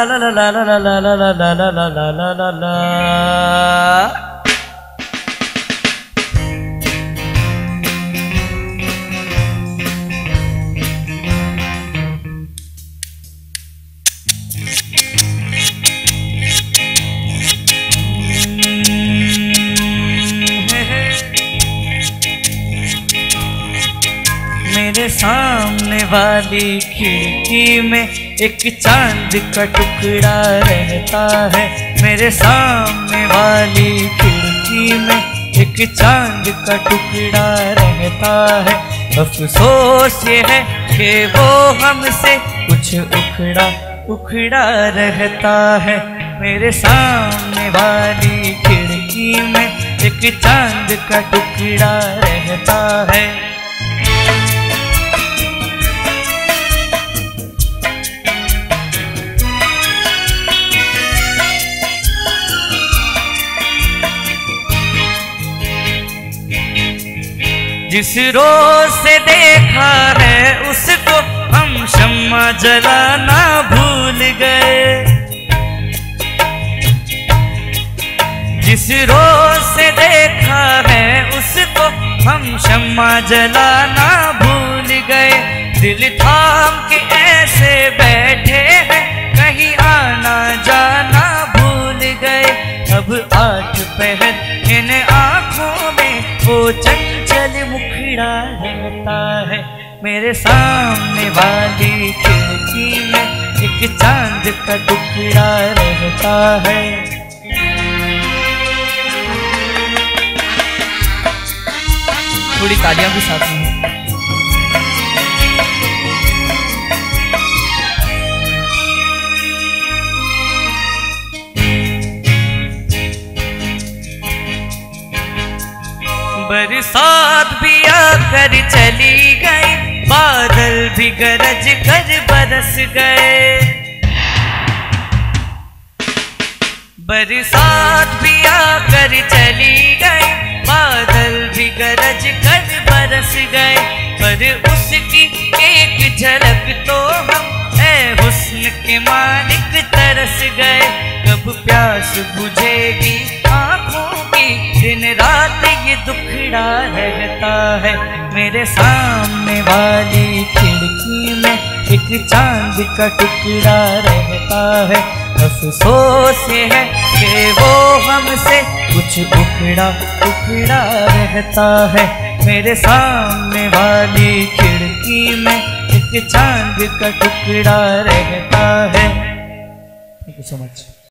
ला ला ला ला ला ला ला ला ला ला ला ला ला ला। मेरे सामने वाली खिड़की में एक चांद का टुकड़ा रहता है। मेरे सामने वाली खिड़की में एक चांद का टुकड़ा रहता है। अफसोस ये है कि वो हमसे कुछ उखड़ा उखड़ा रहता है। मेरे सामने वाली खिड़की में एक चांद का टुकड़ा रहता है। जिस रोज से देखा है उसको हम शम्मा जलाना भूल गए। जिस रोज से देखा है उसको हम शम्मा जलाना भूल गए। दिल थाम के ऐसे बैठे हैं कहीं आना जाना भूल गए। अब 8 पहर इन आँखों में वो चंचल मुखड़ा रहता है। मेरे सामने वाली खिड़की में एक चांद का टुकड़ा रहता है। थोड़ी तालियां भी साथ में। बरसात भी आकर चली गई, बादल भी गरज कर बरस गए। बरसात भी आकर चली गई, बादल भी गरज कर बरस गए। पर उसकी एक झलक तो हम ऐ हुस्न के मालिक तरस गए। कब प्यास बुझेगी आँखों की, दिन रात ये दुखड़ा रहता है। मेरे सामने वाली खिड़की में एक चांद का टुकड़ा रहता है। अफसोस ये है कि वो हमसे कुछ उखड़ा उखड़ा रहता है। मेरे सामने वाली खिड़की में एक चांद का टुकड़ा रहता है। Thank you so much.